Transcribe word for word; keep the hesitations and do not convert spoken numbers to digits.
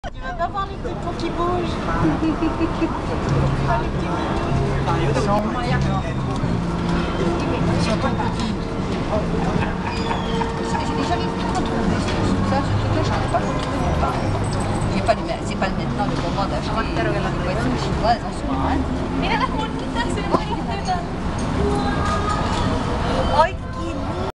Tu veux pas voir les petits pots qui bougent? Les petits Ils sont Ils sont tout petits. J'arrive pas à trouver ça, ce truc-là, je n'arrive pas à le retrouver nulle part. J'ai pas le même, c'est pas maintenant le moment d'acheter des voitures chinoises en ce moment. Mira las bonitas, se ven bonitas.